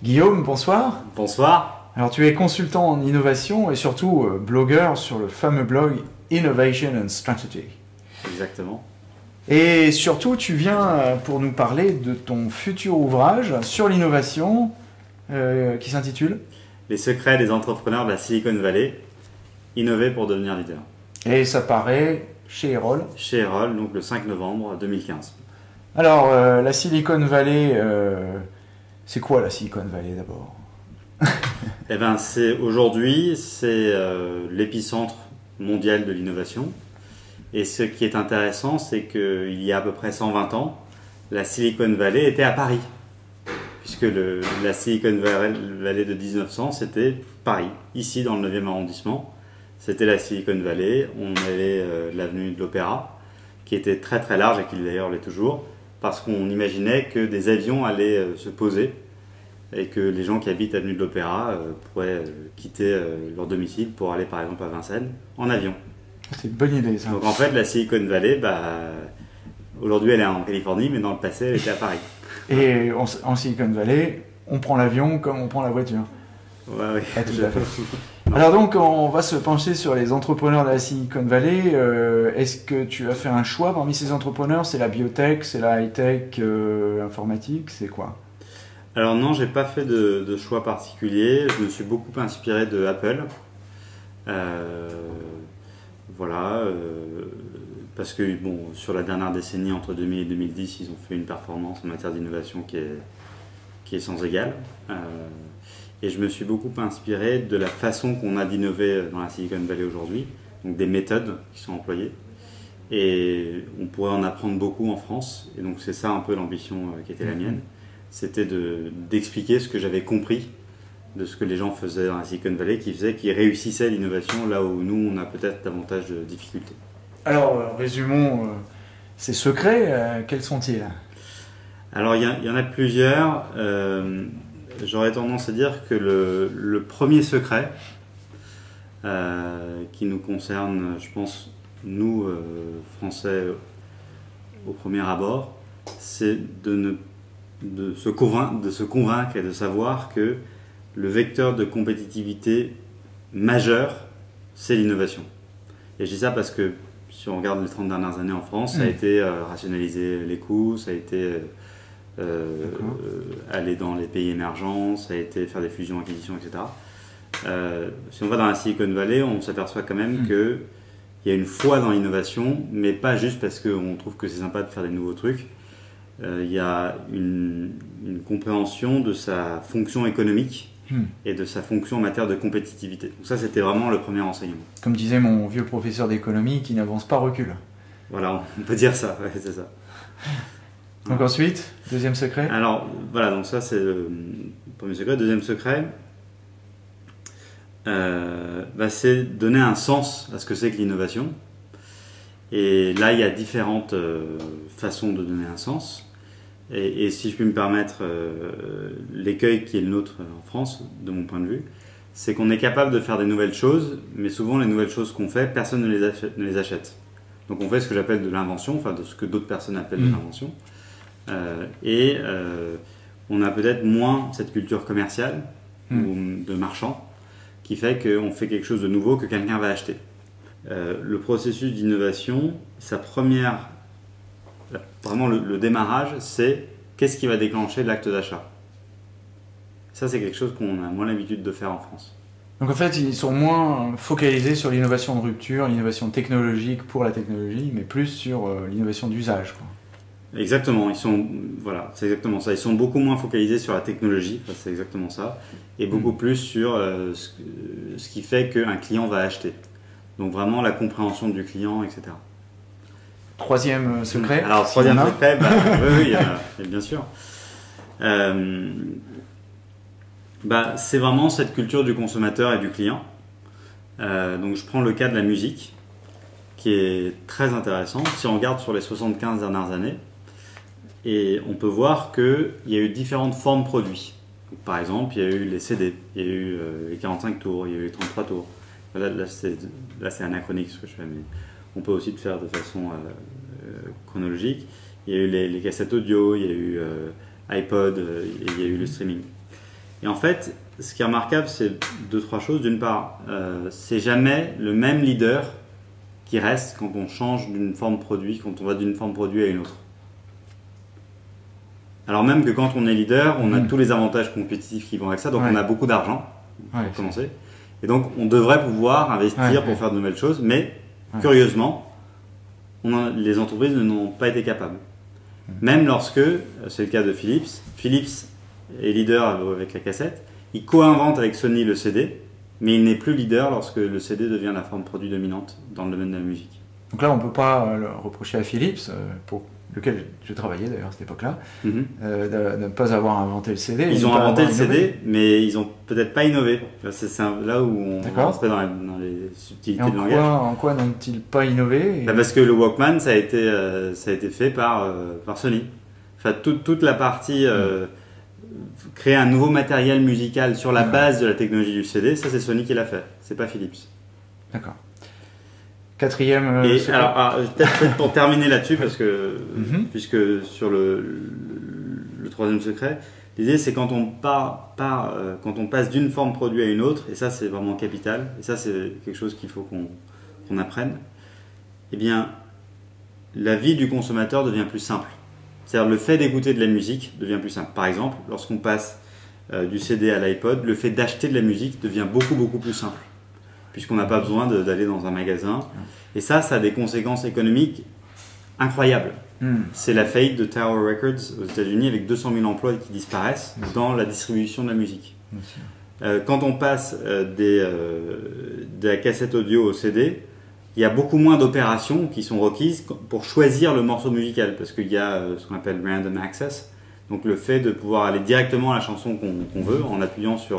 Guillaume, bonsoir. Bonsoir. Alors tu es consultant en innovation et surtout blogueur sur le fameux blog Innovation and Strategy. Exactement. Et surtout tu viens pour nous parler de ton futur ouvrage sur l'innovation qui s'intitule Les secrets des entrepreneurs de la Silicon Valley, innover pour devenir leader. Et ça paraît chez Erol. Chez Erol, donc le 5 novembre 2015. Alors la Silicon Valley, c'est quoi la Silicon Valley d'abord? Eh bien, aujourd'hui, c'est l'épicentre mondial de l'innovation. Et ce qui est intéressant, c'est qu'il y a à peu près 120 ans, la Silicon Valley était à Paris. Puisque la Silicon Valley de 1900, c'était Paris, ici dans le 9e arrondissement. C'était la Silicon Valley. On avait l'avenue de l'Opéra, qui était très très large et qui d'ailleurs l'est toujours, parce qu'on imaginait que des avions allaient se poser et que les gens qui habitent l'avenue de l'Opéra pourraient quitter leur domicile pour aller par exemple à Vincennes en avion. C'est une bonne idée ça. Donc en fait la Silicon Valley, aujourd'hui elle est en Californie, mais dans le passé elle était à Paris. Et en Silicon Valley, on prend l'avion comme on prend la voiture. Ouais, oui. Ah, tout à fait. Alors donc on va se pencher sur les entrepreneurs de la Silicon Valley. Est-ce que tu as fait un choix parmi ces entrepreneurs? C'est la biotech, c'est la high-tech, informatique, c'est quoi? Alors non, j'ai pas fait de choix particulier. Je me suis beaucoup inspiré de Apple. Voilà, parce que bon, sur la dernière décennie, entre 2000 et 2010, ils ont fait une performance en matière d'innovation qui est sans égale. Et je me suis beaucoup inspiré de la façon qu'on a d'innover dans la Silicon Valley aujourd'hui, donc des méthodes qui sont employées. Et on pourrait en apprendre beaucoup en France. Et donc c'est ça un peu l'ambition qui était la mienne. C'était d'expliquer ce que j'avais compris de ce que les gens faisaient dans la Silicon Valley, qui réussissaient l'innovation là où nous, on a peut-être davantage de difficultés. Alors, résumons ces secrets. Quels sont-ils? Alors, il y en a plusieurs. J'aurais tendance à dire que le premier secret, qui nous concerne, je pense, nous, Français, au premier abord, c'est de se convaincre et de savoir que le vecteur de compétitivité majeur, c'est l'innovation. Et je dis ça parce que si on regarde les 30 dernières années en France, ça a été rationaliser les coûts, ça a été aller dans les pays émergents, ça a été faire des fusions-acquisitions, etc. Si on va dans la Silicon Valley, on s'aperçoit quand même qu'il y a une foi dans l'innovation, mais pas juste parce qu'on trouve que c'est sympa de faire des nouveaux trucs. Il y a une compréhension de sa fonction économique et de sa fonction en matière de compétitivité. Donc ça, c'était vraiment le premier enseignement. Comme disait mon vieux professeur d'économie, qui n'avance pas recule. Voilà, on peut dire ça, ouais, c'est ça. Donc ensuite, deuxième secret. Alors voilà, donc ça c'est le premier secret. Deuxième secret, c'est donner un sens à ce que c'est que l'innovation. Et là, il y a différentes façons de donner un sens. Et si je puis me permettre, l'écueil qui est le nôtre en France, de mon point de vue, c'est qu'on est capable de faire des nouvelles choses, mais souvent les nouvelles choses qu'on fait, personne ne les achète. Donc on fait ce que j'appelle de l'invention, enfin de ce que d'autres personnes appellent de l'invention. On a peut-être moins cette culture commerciale ou de marchand qui fait qu'on fait quelque chose de nouveau que quelqu'un va acheter. Le processus d'innovation, vraiment le démarrage, c'est qu'est-ce qui va déclencher l'acte d'achat. Ça, c'est quelque chose qu'on a moins l'habitude de faire en France. Donc en fait, ils sont moins focalisés sur l'innovation de rupture, l'innovation technologique pour la technologie, mais plus sur l'innovation d'usage, quoi. Exactement, voilà, c'est exactement ça. Ils sont beaucoup moins focalisés sur la technologie, c'est exactement ça, et beaucoup plus sur ce qui fait qu'un client va acheter. Donc vraiment la compréhension du client, etc. Troisième secret. Alors troisième secret, oui, il y en a, bien sûr. C'est vraiment cette culture du consommateur et du client. Donc je prends le cas de la musique, qui est très intéressant. Si on regarde sur les 75 dernières années, et on peut voir qu'il y a eu différentes formes produits. Donc, par exemple, il y a eu les CD, il y a eu les 45 tours, il y a eu les 33 tours. Là c'est anachronique ce que je fais, mais on peut aussi le faire de façon chronologique. Il y a eu les cassettes audio, il y a eu iPod, et il y a eu le streaming. Et en fait, ce qui est remarquable, c'est deux, trois choses. D'une part, c'est jamais le même leader qui reste quand on change d'une forme produit, quand on va d'une forme produit à une autre. Alors même que quand on est leader, on a tous les avantages compétitifs qui vont avec ça, donc on a beaucoup d'argent pour commencer. Et donc on devrait pouvoir investir pour faire de nouvelles choses, mais curieusement, les entreprises n'ont pas été capables. Même lorsque, c'est le cas de Philips, Philips est leader avec la cassette, il co-invente avec Sony le CD, mais il n'est plus leader lorsque le CD devient la forme produit dominante dans le domaine de la musique. Donc là, on ne peut pas le reprocher à Philips, pour lequel je travaillais d'ailleurs à cette époque-là, de ne pas avoir inventé le CD. Ils ont inventé le CD, mais ils n'ont peut-être pas innové. C'est là où on va rentrer dans les subtilités de langage. En quoi n'ont-ils pas innové Parce que le Walkman, ça a été fait par Sony. Enfin, toute la partie créer un nouveau matériel musical sur la base de la technologie du CD, ça c'est Sony qui l'a fait, c'est pas Philips. D'accord. Quatrième. Peut-être pour terminer là-dessus, parce que puisque sur le troisième secret, l'idée c'est quand on quand on passe d'une forme produit à une autre, et ça c'est vraiment capital, et ça c'est quelque chose qu'il faut qu'on apprenne. Eh bien, la vie du consommateur devient plus simple. C'est-à-dire le fait d'écouter de la musique devient plus simple. Par exemple, lorsqu'on passe du CD à l'iPod, le fait d'acheter de la musique devient beaucoup plus simple, puisqu'on n'a pas besoin d'aller dans un magasin. Et ça a des conséquences économiques incroyables. C'est la faillite de Tower Records aux États-Unis avec 200 000 emplois qui disparaissent dans la distribution de la musique. Quand on passe de la cassette audio au CD, il y a beaucoup moins d'opérations qui sont requises pour choisir le morceau musical, parce qu'il y a ce qu'on appelle random access, donc le fait de pouvoir aller directement à la chanson qu'on veut en appuyant sur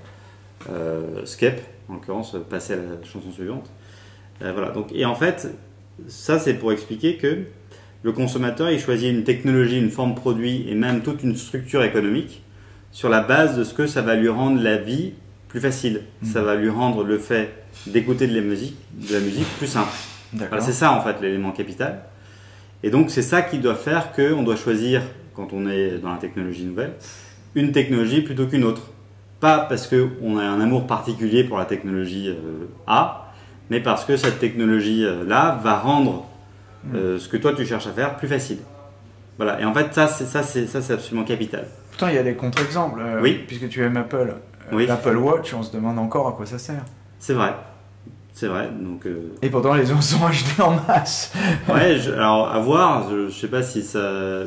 skip, en l'occurrence passer à la chanson suivante. Voilà. Donc, et en fait, ça c'est pour expliquer que le consommateur il choisit une technologie, une forme produit et même toute une structure économique sur la base de ce que ça va lui rendre la vie plus facile. Ça va lui rendre le fait d'écouter de la musique plus simple. Voilà, c'est ça en fait l'élément capital. Et donc c'est ça qui doit faire qu'on doit choisir, quand on est dans la technologie nouvelle, une technologie plutôt qu'une autre. Pas parce qu'on a un amour particulier pour la technologie A, mais parce que cette technologie-là va rendre ce que toi tu cherches à faire plus facile. Voilà. Et en fait ça c'est absolument capital. Pourtant il y a des contre-exemples. Puisque tu aimes Apple. L'Apple Watch, on se demande encore à quoi ça sert. C'est vrai. Donc, et pourtant les gens sont achetés en masse. Alors à voir, je sais pas si ça.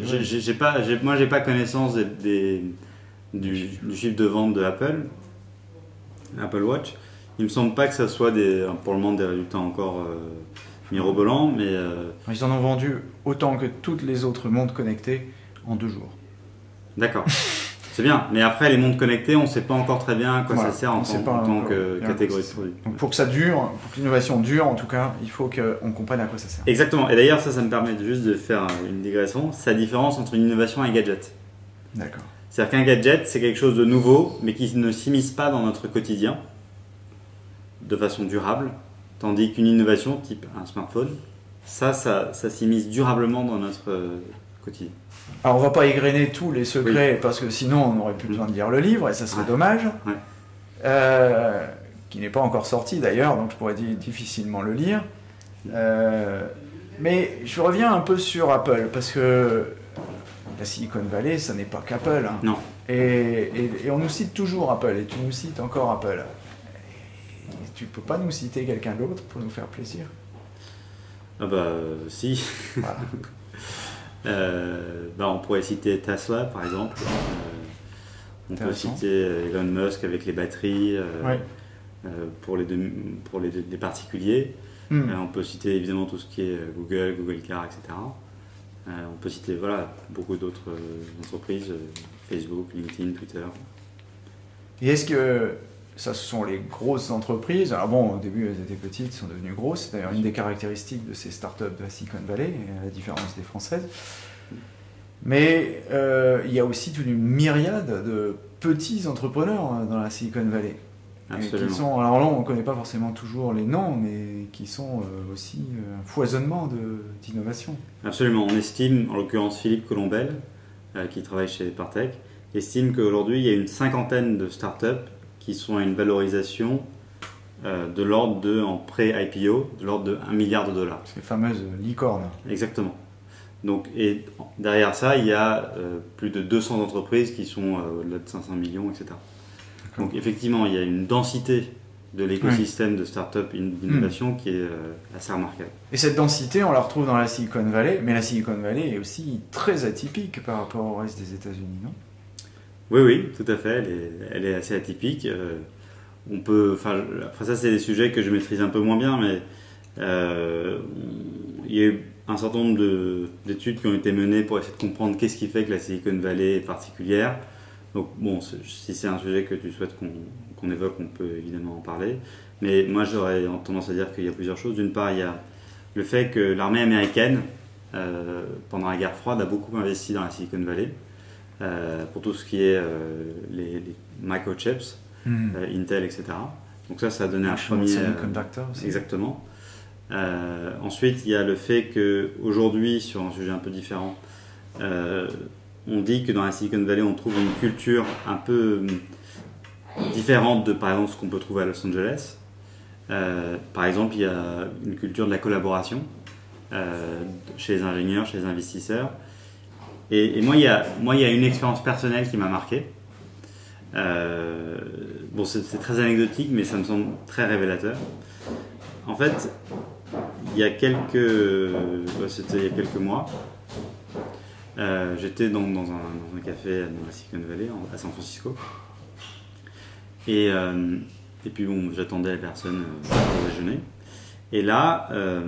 Moi j'ai pas connaissance du chiffre de vente de Apple Watch. Il me semble pas que ça soit pour le moment des résultats encore mirobolants, mais. Ils en ont vendu autant que toutes les autres montres connectées en 2 jours. D'accord. C'est bien, mais après les montres connectées, on ne sait pas encore très bien à quoi ça sert en tant que catégorie de produit. Donc pour que ça dure, pour que l'innovation dure en tout cas, il faut qu'on comprenne à quoi ça sert. Exactement, et d'ailleurs ça me permet juste de faire une digression, c'est la différence entre une innovation et un gadget. D'accord. C'est-à-dire qu'un gadget c'est quelque chose de nouveau, mais qui ne s'immisce pas dans notre quotidien de façon durable, tandis qu'une innovation type un smartphone, ça s'immisce durablement dans notre quotidien. Alors on va pas égrener tous les secrets parce que sinon on n'aurait plus besoin de lire le livre et ça serait dommage. Qui n'est pas encore sorti d'ailleurs, donc je pourrais difficilement le lire. Mais je reviens un peu sur Apple parce que la Silicon Valley, ça n'est pas qu'Apple. Hein. Non. Et on nous cite toujours Apple et tu nous cites encore Apple. Et tu peux pas nous citer quelqu'un d'autre pour nous faire plaisir? Ah bah si. Voilà. On pourrait citer Tesla par exemple, on peut citer Elon Musk avec les batteries pour les particuliers, on peut citer évidemment tout ce qui est Google Car, etc. On peut citer beaucoup d'autres entreprises, Facebook, LinkedIn, Twitter. Et est-ce que ça, ce sont les grosses entreprises? Alors bon, au début, elles étaient petites, elles sont devenues grosses. C'est d'ailleurs une des caractéristiques de ces startups de la Silicon Valley, à la différence des françaises. Mais il y a aussi toute une myriade de petits entrepreneurs dans la Silicon Valley. Absolument. Alors là, on ne connaît pas forcément toujours les noms, mais qui sont aussi un foisonnement d'innovation. Absolument. On estime, en l'occurrence Philippe Colombel, qui travaille chez Partech, estime qu'aujourd'hui, il y a une cinquantaine de startups qui sont à une valorisation de l'ordre de, en pré-IPO, de l'ordre de 1 milliard de dollars. Ces fameuses licornes. Exactement. Donc, et derrière ça, il y a plus de 200 entreprises qui sont au-delà de 500 millions, etc. Donc effectivement, il y a une densité de l'écosystème de start-up d'innovation qui est assez remarquable. Et cette densité, on la retrouve dans la Silicon Valley, mais la Silicon Valley est aussi très atypique par rapport au reste des États-Unis, non? Oui, oui, tout à fait, elle est assez atypique. On peut, après ça, c'est des sujets que je maîtrise un peu moins bien, mais il y a eu un certain nombre d'études qui ont été menées pour essayer de comprendre qu'est-ce qui fait que la Silicon Valley est particulière. Donc bon, si c'est un sujet que tu souhaites qu'on évoque, on peut évidemment en parler. Mais moi, j'aurais tendance à dire qu'il y a plusieurs choses. D'une part, il y a le fait que l'armée américaine, pendant la guerre froide, a beaucoup investi dans la Silicon Valley pour tout ce qui est les microchips, Intel, etc. Donc ça a donné un premier... Semiconductor aussi. Exactement. Ensuite, il y a le fait qu'aujourd'hui, sur un sujet un peu différent, on dit que dans la Silicon Valley, on trouve une culture un peu différente de, par exemple, ce qu'on peut trouver à Los Angeles. Par exemple, il y a une culture de la collaboration chez les ingénieurs, chez les investisseurs. Et moi, il y a une expérience personnelle qui m'a marqué. Bon, c'est très anecdotique, mais ça me semble très révélateur. En fait, c'était il y a quelques mois, j'étais dans un café dans la Silicon Valley, à San Francisco. Et puis bon, j'attendais la personne pour déjeuner. Et là,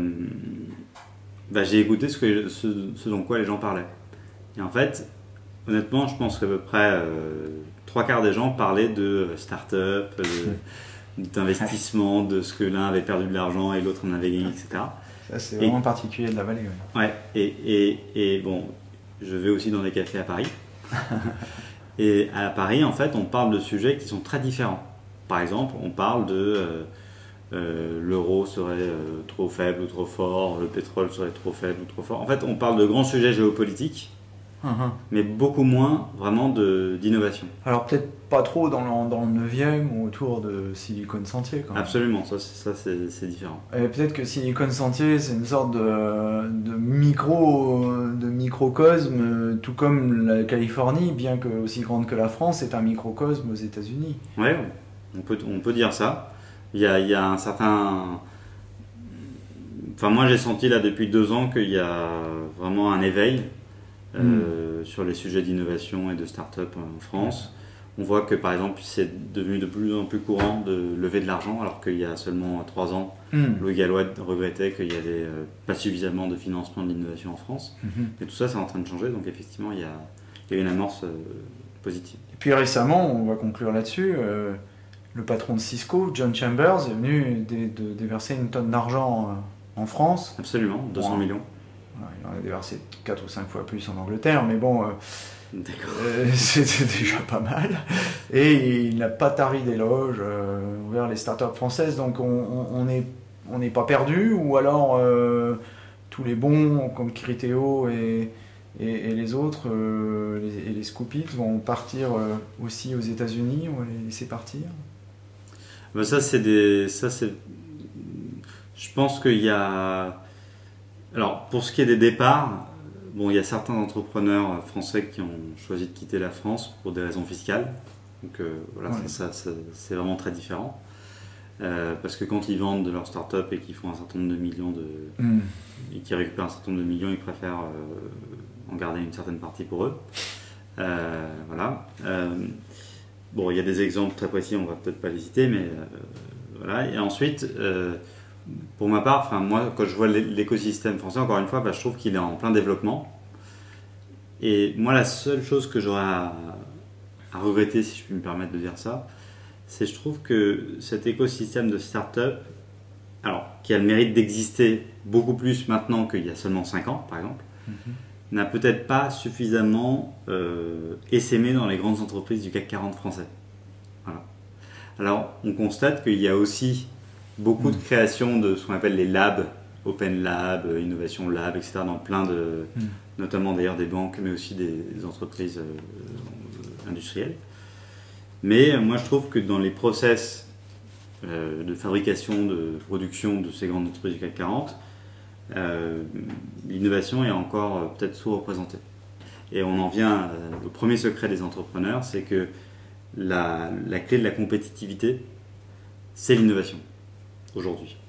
j'ai écouté ce dont quoi les gens parlaient. Et en fait, honnêtement, je pense qu'à peu près 3/4 des gens parlaient de start-up, d'investissement, de ce que l'un avait perdu de l'argent et l'autre en avait gagné, etc. Ça, c'est vraiment particulier de la vallée. Ouais, et bon, je vais aussi dans des cafés à Paris. Et à Paris, en fait, on parle de sujets qui sont très différents. Par exemple, on parle de l'euro serait trop faible ou trop fort, le pétrole serait trop faible ou trop fort. En fait, on parle de grands sujets géopolitiques, mais beaucoup moins vraiment d'innovation. Alors peut-être pas trop dans le 9e ou autour de Silicon Sentier quand même. Absolument, ça c'est différent. Et peut-être que Silicon Sentier c'est une sorte de microcosme, tout comme la Californie, bien que aussi grande que la France, est un microcosme aux États-Unis. Ouais, on peut dire ça. Il y a un certain... Enfin, moi j'ai senti là depuis 2 ans qu'il y a vraiment un éveil sur les sujets d'innovation et de start-up en France. On voit que par exemple c'est devenu de plus en plus courant de lever de l'argent, alors qu'il y a seulement 3 ans, Louis Gallois regrettait qu'il n'y avait pas suffisamment de financement de l'innovation en France. Et tout ça c'est en train de changer, donc effectivement il y a une amorce positive. Et puis récemment, on va conclure là-dessus, le patron de Cisco, John Chambers, est venu déverser une tonne d'argent en France. Absolument, 200 millions. Il en a déversé 4 ou 5 fois plus en Angleterre, mais bon, c'était déjà pas mal. Et il n'a pas tari d'éloges envers les startups françaises, donc on n'est pas perdu, ou alors tous les bons comme Criteo et les autres, les Scoopies, vont partir aussi aux États-Unis, on va les laisser partir. Ben ça c'est. Je pense qu'il y a. Alors, pour ce qui est des départs, bon, il y a certains entrepreneurs français qui ont choisi de quitter la France pour des raisons fiscales. Donc voilà, ça c'est vraiment très différent. Parce que quand ils vendent leur start-up et qu'ils font un certain nombre de millions et qu'ils récupèrent un certain nombre de millions, ils préfèrent en garder une certaine partie pour eux. Voilà. Bon, il y a des exemples très précis, on va peut-être pas les citer, mais voilà. Et ensuite, pour ma part, moi, quand je vois l'écosystème français, encore une fois, je trouve qu'il est en plein développement. Et moi, la seule chose que j'aurais à regretter, si je puis me permettre de dire ça, c'est que je trouve que cet écosystème de start-up, alors, qui a le mérite d'exister beaucoup plus maintenant qu'il y a seulement 5 ans, par exemple, n'a peut-être pas suffisamment essaimé dans les grandes entreprises du CAC 40 français. Voilà. Alors, on constate qu'il y a aussi beaucoup de création de ce qu'on appelle les labs, Open Lab, Innovation Lab, etc. dans plein de, notamment d'ailleurs des banques, mais aussi des entreprises industriels. Mais moi, je trouve que dans les process de fabrication, de production de ces grandes entreprises du CAC 40, l'innovation est encore peut-être sous-représentée. Et on en vient au premier secret des entrepreneurs, c'est que la clé de la compétitivité, c'est l'innovation aujourd'hui.